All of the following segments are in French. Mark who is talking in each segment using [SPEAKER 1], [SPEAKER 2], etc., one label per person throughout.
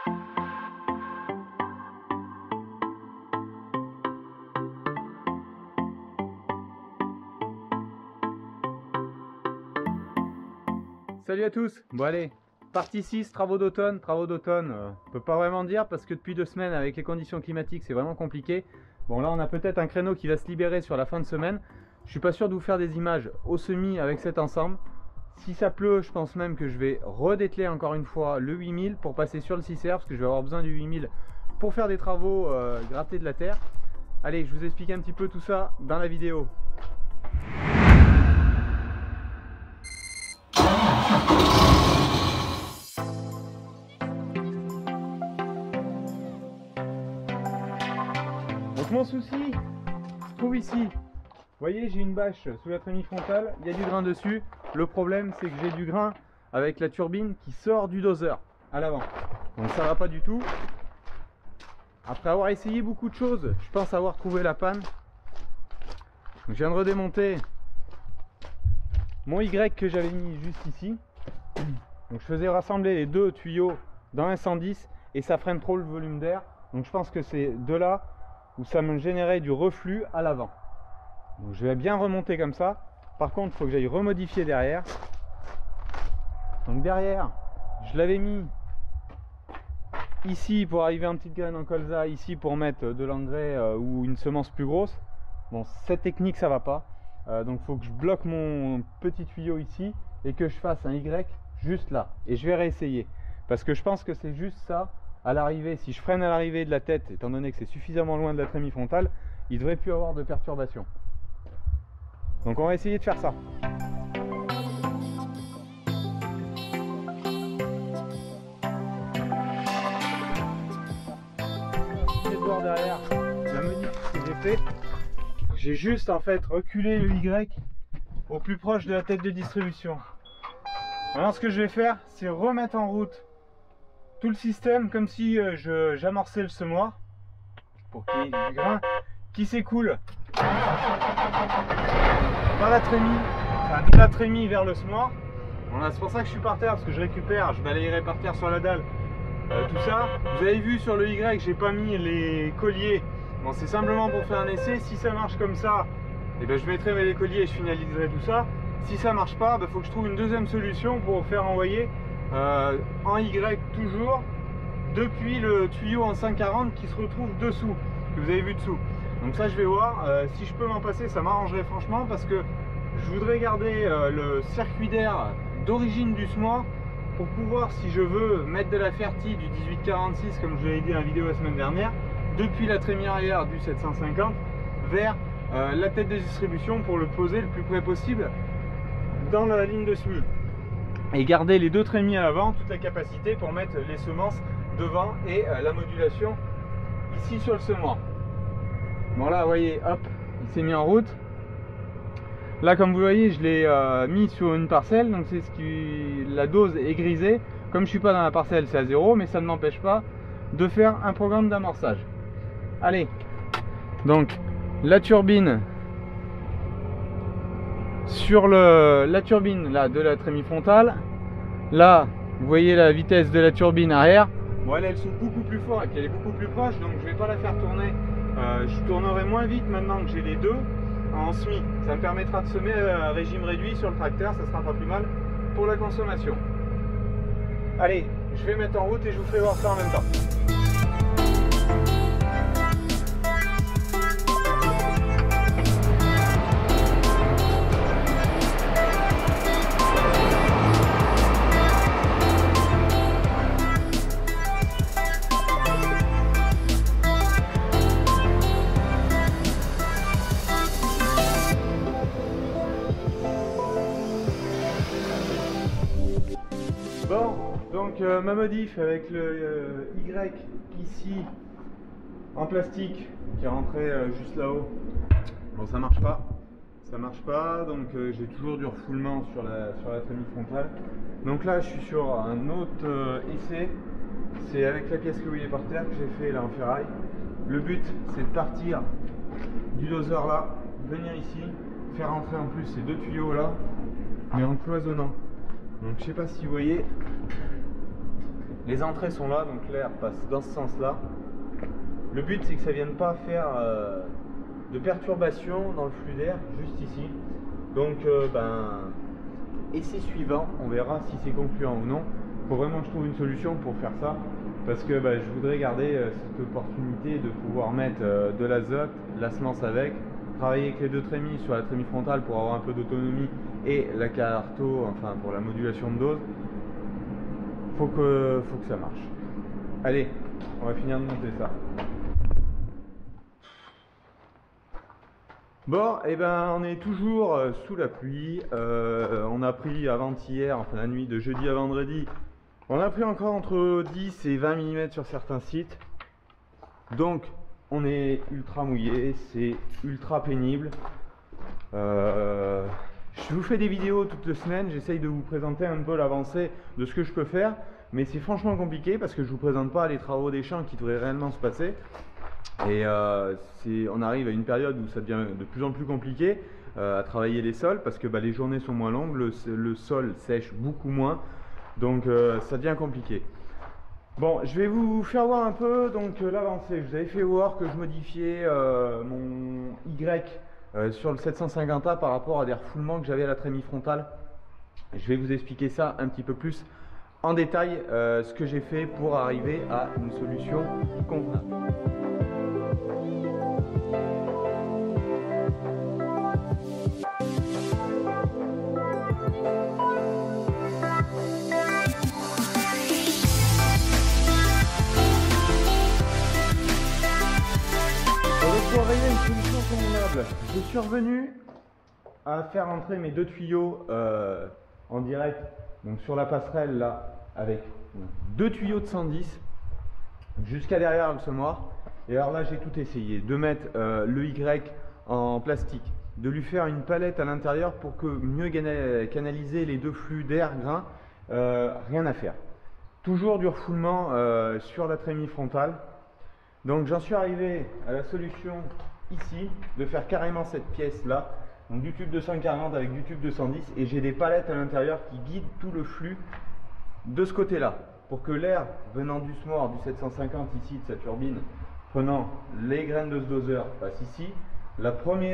[SPEAKER 1] Salut à tous. Bon allez, partie 6, travaux d'automne. On peut pas vraiment dire parce que depuis 2 semaines avec les conditions climatiques c'est vraiment compliqué. Bon là on a peut-être un créneau qui va se libérer sur la fin de semaine. Je suis pas sûr de vous faire des images au semis avec cet ensemble. Si ça pleut, je pense même que je vais redételer encore une fois le 8000 pour passer sur le 6R parce que je vais avoir besoin du 8000 pour faire des travaux, gratter de la terre. Allez, je vous explique un petit peu tout ça dans la vidéo. Donc mon souci se trouve ici. Vous voyez, j'ai une bâche sous la trémie frontale, il y a du grain dessus. Le problème c'est que j'ai du grain avec la turbine qui sort du doseur à l'avant. Donc ça va pas du tout. Après avoir essayé beaucoup de choses, je pense avoir trouvé la panne. Donc je viens de redémonter mon Y que j'avais mis juste ici. Donc je faisais rassembler les 2 tuyaux dans un 110 et ça freine trop le volume d'air. Donc je pense que c'est de là où ça me générait du reflux à l'avant. Donc je vais bien remonter comme ça. Par contre il faut que j'aille remodifier derrière. Donc derrière je l'avais mis ici pour arriver en petite graine en colza, ici pour mettre de l'engrais ou une semence plus grosse. Bon, cette technique ça va pas. Donc il faut que je bloque mon petit tuyau ici et que je fasse un Y juste là. Et je vais réessayer. Parce que je pense que c'est juste ça à l'arrivée. Si je freine à l'arrivée de la tête, étant donné que c'est suffisamment loin de la trémie frontale, il ne devrait plus avoir de perturbation. Donc on va essayer de faire ça. Derrière la modif que j'ai fait, j'ai juste en fait reculé le Y au plus proche de la tête de distribution. Maintenant ce que je vais faire, c'est remettre en route tout le système comme si j'amorçais le semoir pour qu'il y ait du grain qui s'écoule dans la trémie, enfin de la trémie vers le semoir. Voilà, c'est pour ça que je suis par terre, parce que je récupère, je balayerai par terre sur la dalle. Tout ça, vous avez vu sur le Y, j'ai pas mis les colliers. Bon, c'est simplement pour faire un essai. Si ça marche comme ça, et ben, je mettrai les colliers et je finaliserai tout ça. Si ça marche pas, il faut que je trouve une deuxième solution pour faire envoyer en Y toujours depuis le tuyau en 140 qui se retrouve dessous, que vous avez vu dessous. Donc ça je vais voir, si je peux m'en passer ça m'arrangerait franchement parce que je voudrais garder le circuit d'air d'origine du semoir pour pouvoir, si je veux, mettre de la fertie du 1846 comme je l'ai dit dans la vidéo la semaine dernière, depuis la trémie arrière du 750 vers la tête de distribution pour le poser le plus près possible dans la ligne de semis et garder les 2 trémies à l'avant, toute la capacité pour mettre les semences devant et la modulation ici sur le semoir. Bon là vous voyez, hop, il s'est mis en route. Là comme vous voyez je l'ai mis sur une parcelle, donc c'est ce qui, la dose est grisée. Comme je suis pas dans la parcelle c'est à 0, mais ça ne m'empêche pas de faire un programme d'amorçage. Allez, donc la turbine sur la turbine là, de la trémie frontale. Là vous voyez la vitesse de la turbine arrière. Bon elle souffle beaucoup plus fort et puis elle est beaucoup plus proche, donc je vais pas la faire tourner. Je tournerai moins vite maintenant que j'ai les 2 en semi. Ça me permettra de semer à régime réduit sur le tracteur, ça sera pas plus mal pour la consommation. Allez, je vais mettre en route et je vous fais voir ça en même temps. Bon, donc ma modif avec le Y ici en plastique qui est rentré juste là-haut, bon ça marche pas, donc j'ai toujours du refoulement sur la trémie frontale. Donc là je suis sur un autre essai, c'est avec la pièce que vous voyez par terre que j'ai fait là en ferraille. Le but c'est de partir du doseur là, venir ici, faire rentrer en plus ces 2 tuyaux là, mais en cloisonnant. Donc je sais pas si vous voyez, Les entrées sont là, donc l'air passe dans ce sens-là. Le but, c'est que ça ne vienne pas faire de perturbation dans le flux d'air, juste ici. Donc, essai suivant, on verra si c'est concluant ou non. Il faut vraiment que je trouve une solution pour faire ça, parce que je voudrais garder cette opportunité de pouvoir mettre de l'azote, la semence avec, travailler avec les deux trémies sur la trémie frontale pour avoir un peu d'autonomie et la carto, enfin pour la modulation de dose. Faut que ça marche. Allez, on va finir de monter ça. Bon, et on est toujours sous la pluie. On a pris avant-hier, enfin la nuit de jeudi à vendredi, on a pris encore entre 10 et 20 mm sur certains sites. Donc, on est ultra mouillé, c'est ultra pénible. Je vous fais des vidéos toutes les semaines, j'essaye de vous présenter un peu l'avancée de ce que je peux faire, mais c'est franchement compliqué parce que je ne vous présente pas les travaux des champs qui devraient réellement se passer. Et on arrive à une période où ça devient de plus en plus compliqué à travailler les sols parce que les journées sont moins longues, le sol sèche beaucoup moins, donc ça devient compliqué. Bon, je vais vous faire voir un peu l'avancée. Je vous avais fait voir que je modifiais mon Y sur le 750A par rapport à des refoulements que j'avais à la trémie frontale. Je vais vous expliquer ça un petit peu plus en détail, ce que j'ai fait pour arriver à une solution convenable. Pour arriver à une solution convenable, je suis revenu à faire entrer mes deux tuyaux en direct, donc sur la passerelle là, avec deux tuyaux de 110 jusqu'à derrière le semoir. Et alors là, j'ai tout essayé, de mettre le Y en plastique, de lui faire une palette à l'intérieur pour que mieux canaliser les deux flux d'air grain, rien à faire. Toujours du refoulement sur la trémie frontale. Donc j'en suis arrivé à la solution ici, de faire carrément cette pièce là, donc du tube 240 avec du tube 210, et j'ai des palettes à l'intérieur qui guident tout le flux de ce côté là, pour que l'air venant du SMOR du 750 ici de sa turbine, prenant les graines de ce doseur, passe ici. Le premier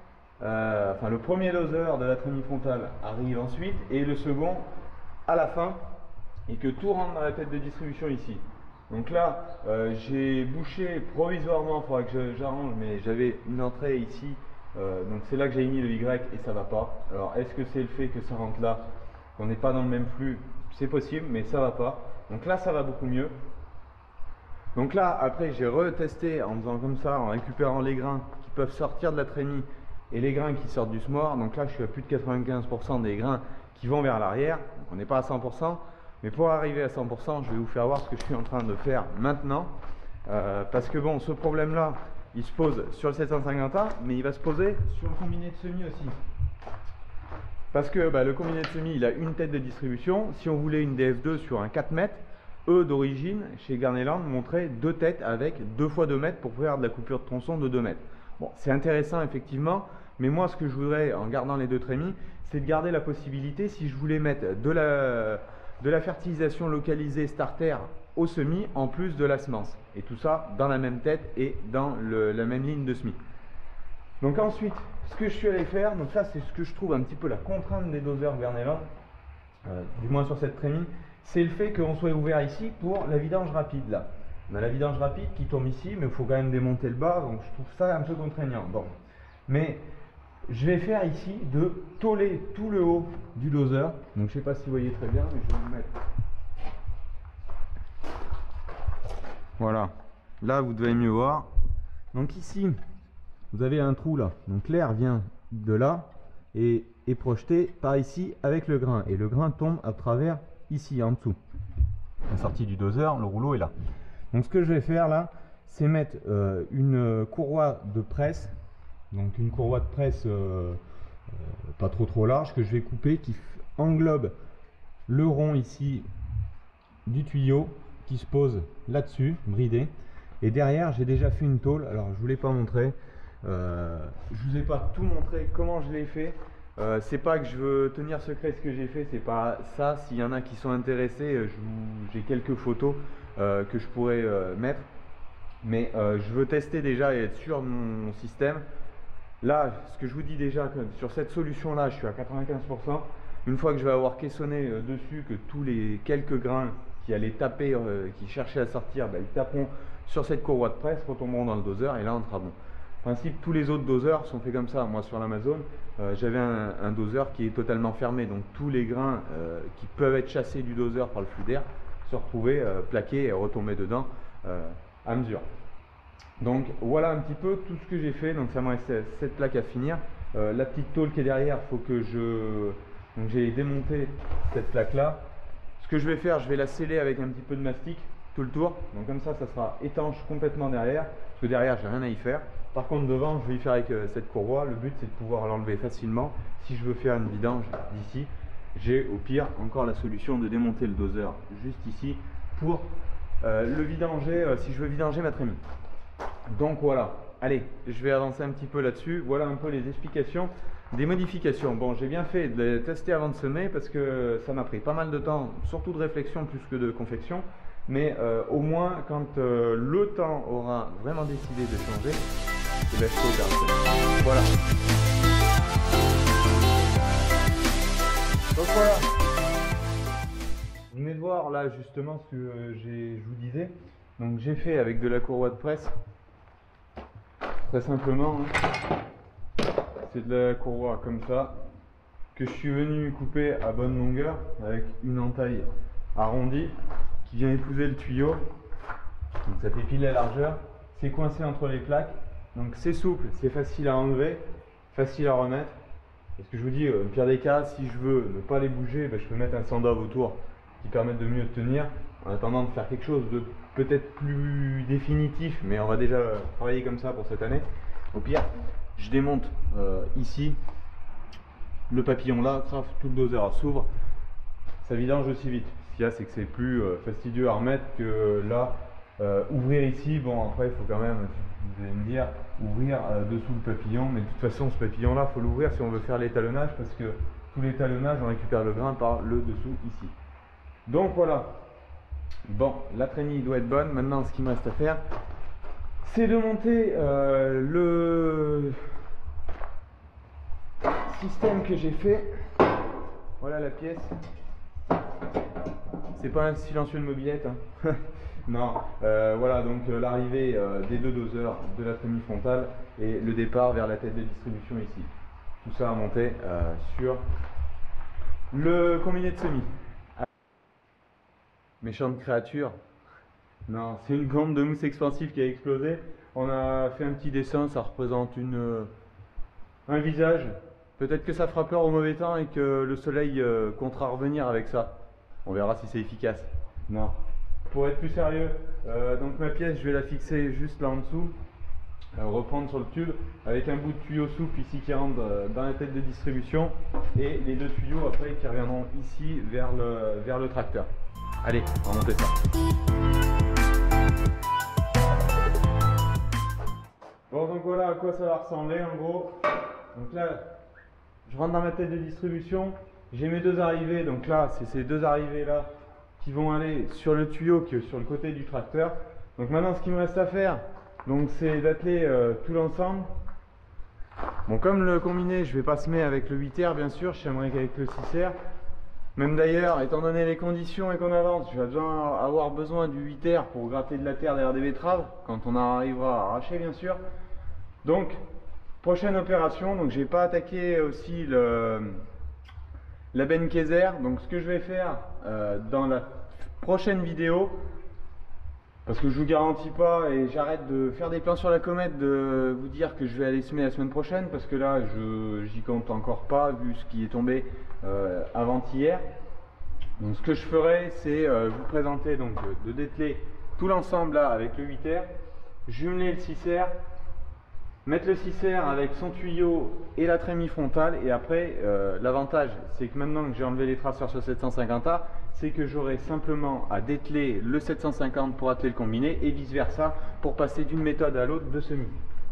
[SPEAKER 1] doseur de la trémie frontale arrive ensuite, et le second à la fin, et que tout rentre dans la tête de distribution ici. Donc là, j'ai bouché provisoirement, il faudra que j'arrange, mais j'avais une entrée ici, donc c'est là que j'ai mis le Y et ça va pas. Alors est-ce que c'est le fait que ça rentre là, qu'on n'est pas dans le même flux? C'est possible, mais ça va pas. Donc là, ça va beaucoup mieux. Donc là, après, j'ai retesté en faisant comme ça, en récupérant les grains qui peuvent sortir de la trémie et les grains qui sortent du SMOR. Donc là, je suis à plus de 95% des grains qui vont vers l'arrière. Donc on n'est pas à 100%. Mais pour arriver à 100%, je vais vous faire voir ce que je suis en train de faire maintenant. Parce que bon, ce problème-là, il se pose sur le 750A, mais il va se poser sur le combiné de semis aussi. Parce que le combiné de semis, il a une tête de distribution. Si on voulait une DF2 sur un 4 mètres, eux d'origine, chez Garneland, montraient deux têtes avec 2 fois 2 mètres pour faire de la coupure de tronçon de 2 mètres. Bon, c'est intéressant effectivement, mais moi ce que je voudrais, en gardant les deux trémies, c'est de garder la possibilité, si je voulais mettre de la fertilisation localisée starter au semis en plus de la semence, et tout ça dans la même tête et dans la même ligne de semis. Donc ensuite, ce que je suis allé faire, donc ça c'est ce que je trouve un petit peu la contrainte des doseurs Garneland, du moins sur cette trémie, c'est le fait qu'on soit ouvert ici pour la vidange rapide là. On a la vidange rapide qui tombe ici, mais il faut quand même démonter le bas, donc je trouve ça un peu contraignant. Bon, mais je vais faire ici de tôler tout le haut du doseur. Donc je sais pas si vous voyez très bien, mais je vais vous mettre. Voilà, là vous devez mieux voir. Donc ici, vous avez un trou là. Donc l'air vient de là et est projeté par ici avec le grain. Et le grain tombe à travers ici en dessous. La sortie du doseur, le rouleau est là. Donc ce que je vais faire là, c'est mettre une courroie de presse. Donc une courroie de presse pas trop large que je vais couper, qui englobe le rond ici du tuyau qui se pose là-dessus, bridé. Et derrière, j'ai déjà fait une tôle. Alors je ne vous l'ai pas montré, je vous ai pas tout montré comment je l'ai fait.
[SPEAKER 2] C'est pas que je veux tenir secret ce que j'ai fait, c'est pas ça. S'il y en a qui sont intéressés, j'ai quelques photos que je pourrais mettre. Mais je veux tester déjà et être sûr de mon système. Là, ce que je vous dis déjà, sur cette solution-là, je suis à 95%. Une fois que je vais avoir caissonné dessus, que tous les quelques grains qui allaient taper, qui cherchaient à sortir, ils taperont sur cette courroie de presse, retomberont dans le doseur et là on sera bon. En principe, tous les autres doseurs sont faits comme ça. Moi, sur l'Amazon, j'avais un doseur qui est totalement fermé. Donc, tous les grains qui peuvent être chassés du doseur par le flux d'air se retrouvaient plaqués et retomber dedans à mesure. Donc, voilà un petit peu tout ce que j'ai fait. Donc, ça me reste cette plaque à finir. La petite tôle qui est derrière, il faut que je... Donc, j'ai démonté cette plaque-là. Ce que je vais faire, je vais la sceller avec un petit peu de mastic tout le tour. Donc, comme ça sera étanche complètement derrière. Parce que derrière, j'ai rien à y faire. Par contre, devant, je vais y faire avec cette courroie. Le but, c'est de pouvoir l'enlever facilement. Si je veux faire une vidange d'ici, j'ai au pire encore la solution de démonter le doseur juste ici pour le vidanger, si je veux vidanger ma trémie. Donc voilà, allez, je vais avancer un petit peu là-dessus. Voilà un peu les explications des modifications. Bon, j'ai bien fait de les tester avant de semer parce que ça m'a pris pas mal de temps, surtout de réflexion plus que de confection. Mais au moins, quand le temps aura vraiment décidé de changer, et ben, je peux opérer. Voilà. Donc voilà. Vous venez de voir là justement ce que je vous disais. Donc j'ai fait avec de la courroie de presse. Très simplement, hein. C'est de la courroie comme ça que je suis venu couper à bonne longueur avec une entaille arrondie qui vient épouser le tuyau. Donc ça fait pile la largeur. C'est coincé entre les plaques. Donc c'est souple, c'est facile à enlever, facile à remettre. Et ce que je vous dis, au pire des cas, si je veux ne pas les bouger, je peux mettre un sandov autour qui permet de mieux tenir, en attendant de faire quelque chose de peut-être plus définitif, mais on va déjà travailler comme ça pour cette année. Au pire, je démonte ici le papillon là, tout le doseur s'ouvre, ça vidange aussi vite. Ce qu'il y a, c'est que c'est plus fastidieux à remettre que là, ouvrir ici. Bon, après, il faut quand même, vous allez me dire, ouvrir dessous le papillon, mais de toute façon, ce papillon là, il faut l'ouvrir si on veut faire l'étalonnage, parce que tout l'étalonnage, on récupère le grain par le dessous ici. Donc voilà. Bon, la trémie doit être bonne. Maintenant, ce qu'il me reste à faire, c'est de monter le système que j'ai fait. Voilà la pièce. C'est pas un silencieux de mobilette, hein. Non, voilà donc l'arrivée des deux doseurs de la trémie frontale et le départ vers la tête de distribution ici. Tout ça à monter sur le combiné de semis. Méchante créature. Non, c'est une gomme de mousse expansive qui a explosé. On a fait un petit dessin, ça représente un visage. Peut-être que ça fera peur au mauvais temps et que le soleil comptera revenir avec ça. On verra si c'est efficace. Non. Pour être plus sérieux, donc ma pièce, je vais la fixer juste là en dessous. Reprendre sur le tube avec un bout de tuyau souple ici qui rentre dans la tête de distribution et les deux tuyaux après qui reviendront ici vers le tracteur. Allez, on va monter ça. Bon, donc voilà à quoi ça va ressembler en gros. Donc là, je rentre dans ma tête de distribution. J'ai mes deux arrivées. Donc là, c'est ces deux arrivées là qui vont aller sur le tuyau qui est sur le côté du tracteur. Donc maintenant, ce qu'il me reste à faire, donc c'est d'atteler tout l'ensemble. Bon, comme le combiné, je vais pas semer avec le 8R bien sûr, je sèmerai qu'avec le 6R. Même d'ailleurs, étant donné les conditions et qu'on avance, je vais avoir besoin du 8R pour gratter de la terre derrière des betteraves, quand on arrivera à arracher bien sûr. Donc, prochaine opération, donc j'ai pas attaqué aussi la Benckiser. Donc ce que je vais faire dans la prochaine vidéo, parce que je vous garantis pas et j'arrête de faire des plans sur la comète de vous dire que je vais aller semer la semaine prochaine, parce que là j'y compte encore pas vu ce qui est tombé avant-hier. Donc ce que je ferai, c'est vous présenter donc de dételer tout l'ensemble là avec le 8R, jumeler le 6R, mettre le 6R avec son tuyau et la trémie frontale, et après l'avantage c'est que maintenant que j'ai enlevé les traceurs sur 750A, c'est que j'aurai simplement à dételer le 750 pour atteler le combiné et vice versa pour passer d'une méthode à l'autre de semis.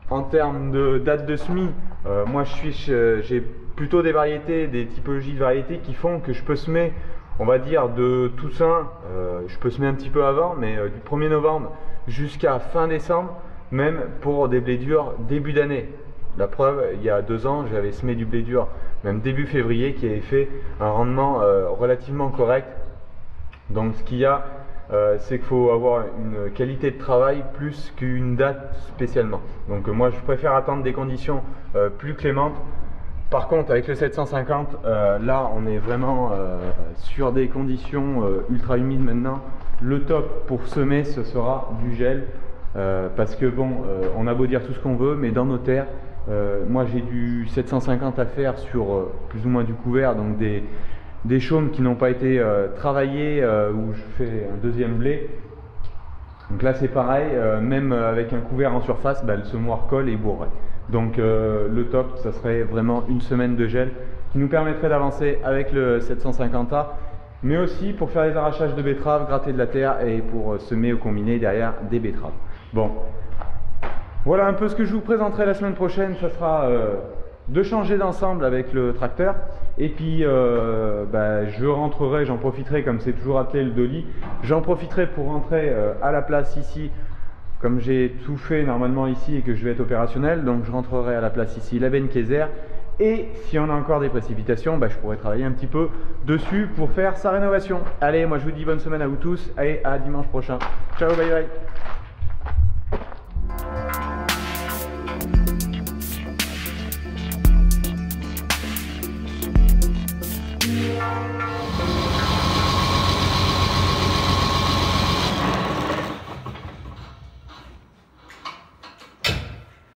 [SPEAKER 2] En termes de date de semis, moi j'ai plutôt des variétés, des typologies de variétés qui font que je peux semer, on va dire de Toussaint, je peux semer un petit peu avant, mais du 1er novembre jusqu'à fin décembre, même pour des blés durs début d'année. La preuve, il y a 2 ans, j'avais semé du blé dur, même début février, qui avait fait un rendement relativement correct. Donc ce qu'il y a, c'est qu'il faut avoir une qualité de travail plus qu'une date spécialement. Donc moi je préfère attendre des conditions plus clémentes. Par contre avec le 750, là on est vraiment sur des conditions ultra humides maintenant. Le top pour semer ce sera du gel, parce que bon, on a beau dire tout ce qu'on veut, mais dans nos terres, moi j'ai du 750 à faire sur plus ou moins du couvert, donc des chaumes qui n'ont pas été travaillés, où je fais un deuxième blé. Donc là c'est pareil, même avec un couvert en surface, le semoir colle et bourre. Donc le top, ça serait vraiment une semaine de gel qui nous permettrait d'avancer avec le 750A, mais aussi pour faire les arrachages de betteraves, gratter de la terre et pour semer au combiné derrière des betteraves. Bon, voilà un peu ce que je vous présenterai la semaine prochaine. Ça sera de changer d'ensemble avec le tracteur, et puis je rentrerai, j'en profiterai, comme c'est toujours attelé le dolly, j'en profiterai pour rentrer à la place ici, comme j'ai tout fait normalement ici et que je vais être opérationnel. Donc je rentrerai à la place ici la benne Kaiser, et si on a encore des précipitations, je pourrai travailler un petit peu dessus pour faire sa rénovation. Allez, moi je vous dis bonne semaine à vous tous, et à dimanche prochain. Ciao, bye bye.